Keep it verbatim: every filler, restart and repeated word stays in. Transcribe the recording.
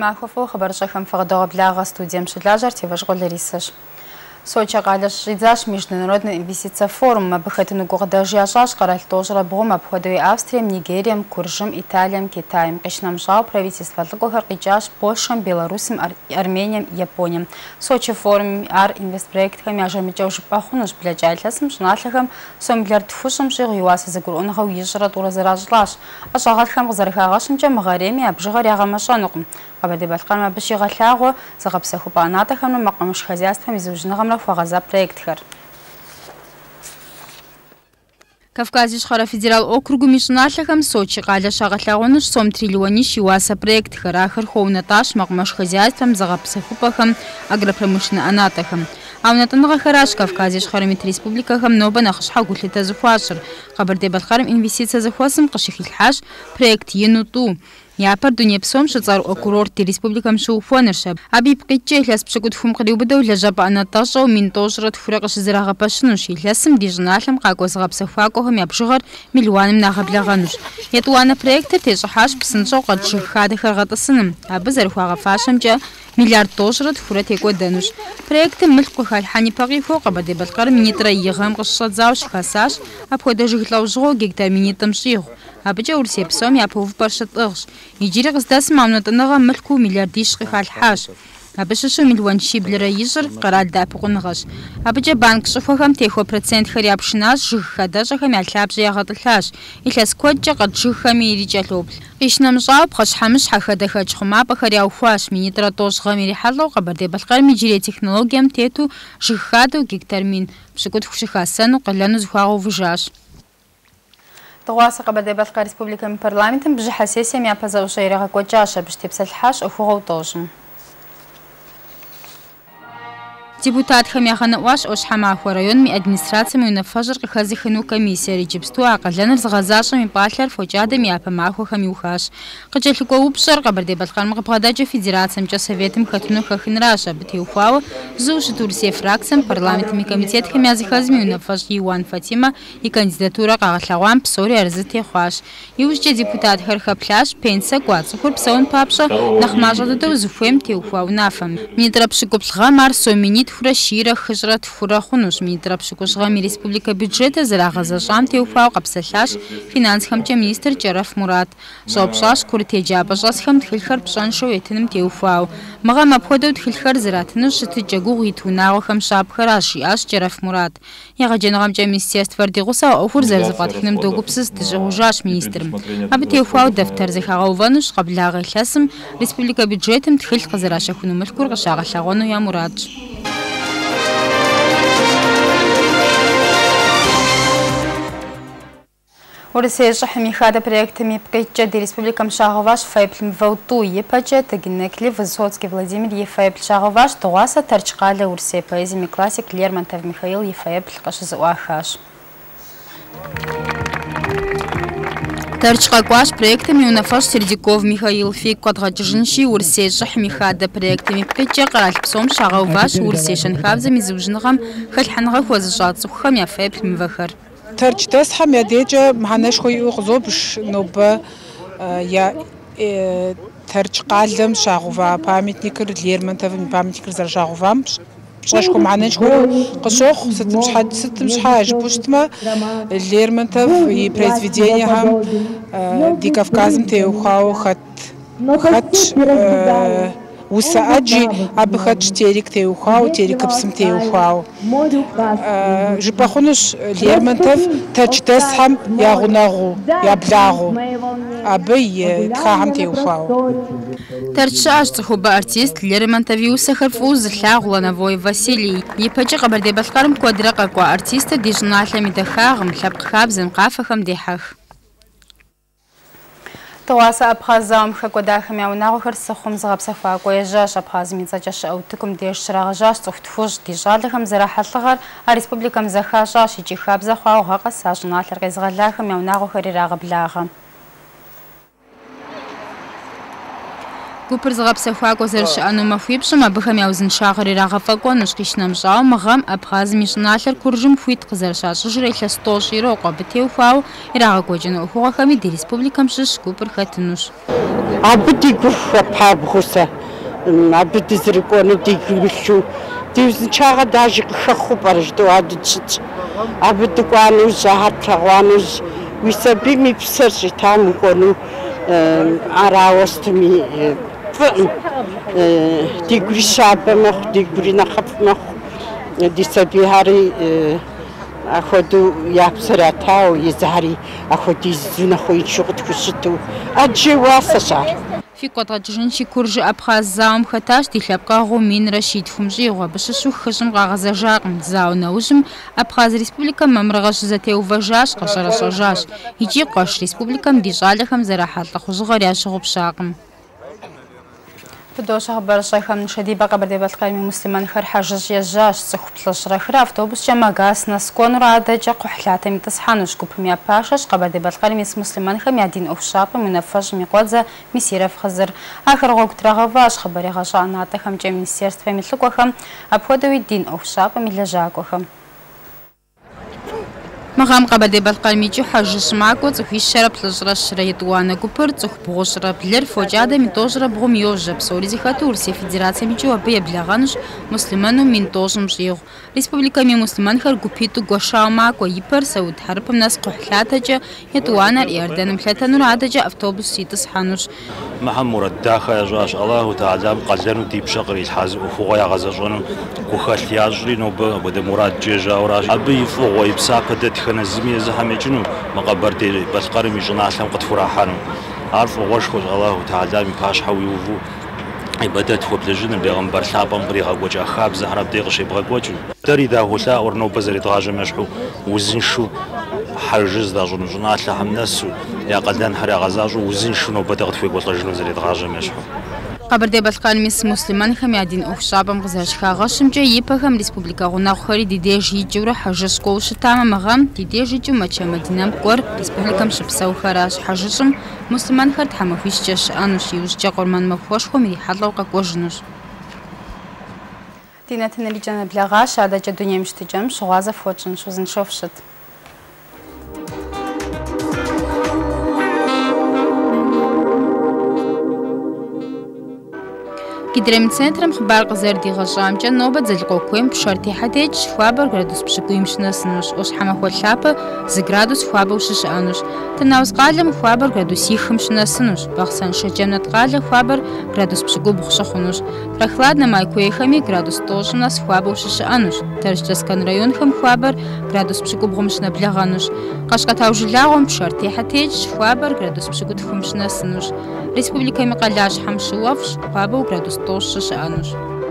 Махофу ХъыбарыщIэхэм фэгъэдэгъэблагъэ студием щылажьэр Тевэжгъо Ларисэщ. Сочи къалэщ международный инвестиция форум абыхэтыну гугъудэжь ящӏащ къэрал тӏощӏрэ бгъум апхуэдэуи Австрием, Нигерием, Куржым, Италием, Китаем. Къищынэмыщӏауэ правительство лӏыкӏуэхэр къикӏащ Польшэм, Беларусым, Армением, Японием. Сочи форум ар инвестпроектхэм яжэмыкӏэу жыпӏэ хъунущ. Блэкӏа илъэсым щӏыналъэхэм сом миллиард тхущӏым щӏигъу и уасэ зэгурыӏуэныгъэу ищӏрэ тӏурэ зэращӏылӏащ. ӏэщӏагъэлӏхэм къызэрыхагъэщымкӏэ мыгъэрейми а бжыгъэр ягъэмэщӏэнукъым. Къэбэрдей-Балъкъэрым абы щигъэлъагъуэ зыгъэпсэхупӏэ ӏэнатӏэхэмрэ мэкъумыш хозяйствэм изыужьыныгъэмрэ хуэгъэза проектхэр. Кавказыщ-Хъэрэ федерал округум и щӏыналъэхэм Сочи къалэ щагъэлъагъунущ сом триллионищ и уасэ проектхэр. Ахэр хуэунэтӏащ мэкъумэш хозяйствэм, зыгъэпсэхупӏэхэм, агропромышленнэ ӏэнатӏэхэм. А унэтӏыныгъэхэращ Кавказыщ-Хъэрым ит республикэхэм нобэ нэхъыщхьэ гулъытэ зыхуащӏыр. Къэбэрдей-Балъкъэрым инвестицие зыхуэсым къыщыхилъхьащ проект ину тӏу. Япэр дунейпсом щыцӏэрыӏуэ курорт ди республикэм щыухуэнырщ. Абы ипкъитӏкӏэ илъэс пщыкӏутхум къриубыдэу лэжьапӏэ ӏэнэтӏэщӏэу мин тӏощӏрэ тхурэ къыщызэрагъэпэщынущ. Илъэсым ди щӏыналъэм къакӏуэ зыгъэпсэхуакӏуэхэм я бжыгъэр миллионым нагъэблэгъэнущ. Етӏуанэ проектыр тещӏыхьащ псынщӏэу къэт жыг хадэхэр гъэтӏысыным. Абы зэрыхуагъэфащэмкӏэ миллиард тӏощӏрэ тхурэ текӏуэдэнущ. Проектым мылъку къыхалъхьэн ипэ къихуэу Къэбэрдей-Балъкъэрым минитӏрэ игъэм къыщыщӏэдзауэ щыхэсащ апхуэдэ жыг лӏэужьыгъуэу гектар минитӏым щӏигъу. Абыкӏэ Урысей псом япэ увыпӏэр щытӏыгъщ. Иджыри къыздэсым а унэтӏыныгъэм мылъку миллиардищ къыхалъхьащ. Абы щыщу миллион щиблрэ ищӏыр къэрал дэӏэпыкъуныгъэщ. Абыкӏэ банк щӏыхуэхэм техуэ процентхэр япшынащ, жыг хадэщӏэхэм я лъабжьэ ягъэтӏылъащ. Илъэс куэдкӏэ къэт жыгхэми ирикӏэлъоплъ. Къищынэмыщӏауэ пхъэщхьэмыщхьэ хадэхэкӏ хъумапӏэхэр яухуащ. Минитӏрэ тӏощӏ гъэм ирихьэлӏэу Къэбэрдей-Балъкъэрым иджырей технологием тету жыг хадэу гектар мин пщыкӏутху щыхасэну къэлэну зыхуагъэувыжащ. Дыгъуасэ Къэбэрдей-Балъкъэр Республикэм и парламентым бжьыхьэ сессием япэ зэӏущӏэ ирагъэкӏуэкӏащ, абы щытепсэлъхьащ ӏуэхугъуэу тӏощӏым. Депутатхэм ягъэнэӏуащ Ӏуащхьэмахуэ районным и администрацием и унафэщӏыр къыхэзыхыну комиссиер. Иджыпсту а къалэныр зыгъэзащӏэм и пӏалъэр фокӏадэм и япэ махуэхэм иухащ. Къыкӏэлъыкӏуэ упщӏэр Къэбэрдей-Балъкъэрым къыбгъэдэкӏэ федерациемкӏэ советым хэтыну хэхынращ. Абы теухуауэ зыу щыт Урысей фракцием парламентым и комитетхэм языхэзым и унафэщӏ Иуан Фатимэ и кандидатурэ къагъэлъэгъуам псори арзы техъуащ. Иужькӏэ депутатхэр хэплъащ пенсэ кӏуа цӏыхур псэун папщӏэ нэхъ мащӏэ дыдэу зыхуейм теухуа унафэм. Минитӏрэ пщыкӏуплӏ гъэм ар сом минитӏ тхурэ щийрэ хыщӏрэ тхурэ хъунущ. Минитӏрэ пщыкӏущ гъэм и республикэ бюджетыр зэрагъэзэщӏам теухуауэ къэпсэлъащ финансхэмкӏэ министр Кӏэрэф Мурат. Щӏэупщӏащ курыт еджапӏэ щӏэсхэм тхылъхэр пщӏэншэу етыным теухуауэ. Мыгъэм апхуэдэу тхылъхэр зэратыну щытыкӏэ гугъу ит унагъуэхэм щапхэращ, жиӏащ Кӏэрэф Мурат. Егъэджэныгъэмкӏэ министерствэр ди гъусэу ӏуэхур зэрызэфӏэтхыным догупсыс дыщӏыгъужащ министрым. Абы теухуауэ дэфтэр зыхагъэувэнущ. Къэблагъэ илъэсым республикэ бюджетым тхылъ къызэращэхуну мылъкур къыщагъэлъэгъуэну я мурадщ. Урысей щӏыхьым и хадэ проектым ипкъитӏкӏэ ди республикэм щагъэуващ фэеплъ мывэу тӏу. Ипэкӏэ Тагинэкли Высоцкий Владимир и фэеплъ щагъэуващ. Дыгъуасэ Тэрч къалэ Урысей поэзием и классик Лермонтов Михаил и фэеплъ къыщызэӏуахащ. Тэрч къэкӏуащ проектым и унафэщӏ Сердюков Михаил. Фигу къэдгъэкӏыжынщи, Урысей щӏыхьым и хадэ проектым ипкъитӏкӏэ къэрал псом щагъэуващ Урысей шэнхабзэм и зыужьыныгъэм хэлъхьэныгъэ хуэзыщӏа цӏыхухэм я фэеплъ мывэхэр. Тэрч дэсхьэм я дежкӏэ мыхьэнэшхуэ иӏэу къызобж нобэ я Тэрч къалэм щагъува памятникыр Лермонтовым и памятникыр зэрыщагъувам пщӏэшхуэ мыхьэнэшхуэ къыщохъу. Сытым щхьэ жыпӏэу щытмэ, Лермонтов и произведениехьэм ди Кавказым теухуауэ хэт хэтщ усэ ӏэджи, абы хэтщ терик теухуауэ, терикыпсым теухуауэ. Жыпӏэ хъунущ Лермонтов Тэрч дэсхьэм я гъунэгъуу, я благъуу, абы и тхагъэм теухуауэ. Тэрч щыӏащ цӏыхубэ артист Лермонтов и усэхэр фӏыуэ зылъагъу Лановой Василий. Ипэкӏэ Къэбэрдей-Балъкъэрым куэдрэ къэкӏуа артистыр ди щӏыналъэм и дахагъым, лъэпкъ хабзэм, къафэхэм дехьэх. Дыгъуасэ Абхъаз зауэм хэкӏуэдахэм я унагъуэхэр цӏыхум зыгъэпсэхуакӏуэ ежьащ. Абхъазым и цӏэкӏэ щыӏэ утыкум деж щрагъэжьащ цӏыху тхущӏ. Ди щӏалэхэм зэрахьэлӏыгъэр а республикэм зэхащӏащ. Икӏи хабзэ хъуауэ гъэкъэс а щӏыналъэр къезыгъэлахэм я унагъуэхэр ирагъэблагъэ. Гупыр зыгъэпсэхуакӏуэ зэрыщыӏэну махуипщӏым абыхэм я узыншагъэр ирагъэфӏэкӏуэнущ къищынэм щӏауэ мыгъэм Абхъазым и щӏыналъэр Куржым хуит къызэрыщащӏыжыр илъэс тӏощӏ ирокъу, абы теухуауэ ирагъэкӏуэкӏыну ӏуэхугъуэхэми ди республикэм щыщ гупыр хэтынущ. Абы ди гур хуэпабгъу сэ, абы дызэрыкӏуэну ди гумылъу, ди узыншагъэр дажи къыхэхъуу пӏэрэ жыдыӏуаду щытщ. Абы дыкӏуанэу жьахьэр плъэгъуанэу уи сабийм и псэр щӏитам укӏуэну арауэ стми фӏыӏым. Ди гури щабэ мэхъу, ди гури нэхъыфӏ мэхъу, ди сабийхьэри ахуэдэу я псэр ятауэ, езыхьэри ахуэдизу нэхъуеиншэу къытхущыту ӏэджэ уасэщ ар. Фи кӏуэдгъэкӏыжынщи Куржы Абхъаз зауэм хэтащ ди лъэпкъэгъу минрэ щитхум щӏигъуэ, абы щыщу хыщӏым къагъэзэжакъым. Зауэ нэужьым Абхъаз республикэм мамырыгъэ щызэтеувэжащ, къыщӏэрэщӏэжащ. Икӏи къуэш республикэм ди щӏалэхэм зэрахьа лӏыхъужьыгъэр ящыгъупщакъым. Фыдощэ хъыбарыщӏэхэм Шэдибэ Къэбэрдей-Балъкъэрым и мусульманхэр хьэжыжь езжащ. Цӏыху плӏыщӏрэхэр автобускӏэ магаз нэскӏуэнур адэкӏэ кхъухьлъатэм итӏысхьэнущ. Гупым я пашэщ Къэбэрдей-Балъкъэрым ис мусульманхэм я дин ӏуэхущӏапӏэм унафэщӏым и къуэдзэ мис Ерэф Хъызыр. Ахэр гъуэгу трагъэващ хъыбар егъэщӏа натӏэхэмкӏэ министерствэм и лӏыкӏуэхэм, апхуэдэуи дин ӏуэхущӏапӏэм и лэжьакӏуэхэм. Мыгъэм Къэбэрдей-Балъкъэрым икӏыу хьэжыщ макӏуэ цӏыхуищэрэ плӏыщӏрэ щырэ етӏуанэ гупыр цӏыху бгъущӏрэ блыр фокӏадэм и тӏощӏрэ бгъум йожьэ. Псори зыхэту Урысей Федерацием икӏыу абы еблэгъэнущ мусульманым мин тӏощӏым щӏигъу. Республикэм и мусульманхэр гупитӏу гуэшауэ макӏуэ. Ипэр Сауд Хьэрыпым нэс кхъухьлъатэкӏэ, етӏуанэр Иорданым плъэтэнур адэкӏэ автобус итӏысхьэнущ. Мыхьэм мурад дахэ ящӏащ. Аллаху Теалам къэлэну ди пщэ кърилъхьа зы ӏуэхугъуэ ягъэзэщӏэну гухэлъ ящӏри нобэ абыдэ мурад джежьауэращ. Абы и фӏыгъуэ и псапэ дэтхэнэ зыми езыхьэм икӏыну мы Къэбэрдей-Балъкъэрым и щӏыналъэм къытхурахьэну. Ар фӏыгъуэшхуэщ Аллаху Теалам и пащхьэ уиуву и бэдэт хуэблэжьыным Пейгъэмбэр лъапӏэм къригъэкӏуэкӏа хабзэхэр абдей къыщебгъэкӏуэкӏыу. Дэри дахулъаӏуэр нобэ зэридгъажэм ещхьу узыншэу хьэжы здащӏыну щӏыналъэхэм нэсу я къалэнхэр ягъэзащӏэу узыншэу нобэ дэ къытхуекӏуэлӏэжыну зэридгъажэм ещхьу. Къэбэрдей-Балъкъэрым ис мусульманхэм я дин ӏуэхущӏапӏэм къызэрыщыхагъэщымкӏэ ипэхэм республикэ гъунэгъухэри ди деж икӏыурэ хьэжыщ кӏуэу щытамэ, мыгъэм ди деж икӏыу Мэчэ Мэдинэм кӏуэр республикэм щыпсэухэращ. Хьэжыщӏым мусульманхэр тхьэмахуищкӏэ щыӏэнущ, иужькӏэ къурмэн махуэшхуэм ирихьэлӏэу къэкӏуэжынущ. Ди нэтынэрикӏэ нэблэгъащ, адэкӏэ дунейм щытыкӏэм щыгъуазэ фочӏынщ, узыншэу фщыт. Гидромедцентрым хъыбар къызэрыдигъэщӏамкӏэ нобэ дзэлыкъуэ куейм пшэр техьэдекӏ хуабэр градус пщыкӏуийм щынэсынущ, ӏущхьэмахуэ лъапэ зы градус хуабэу щыщыӏэнущ. Тырныауз къалэм хуабэр градус ихым щынэсынущ, Бахъсэн Шэджэнэт къалэ хуабэр градус пщыкӏубгъу щыхъунущ. Прохладнэ май куейхэми градус тӏощӏ нэс хуабэу щыщыӏэнущ. Тэрч-Чэскэн районхэм хуабэр градус пщыкӏубгъум щынэблэгъэнущ. Къэшкъэтау жылагъуэм пшэр техьэтекӏ хуабэр градус пщыкӏутхум щынэсынущ. Республикэм и къалащхьэм щыуэфӏщ, хуабэу градус тӏощӏ щыщыӏэнущ.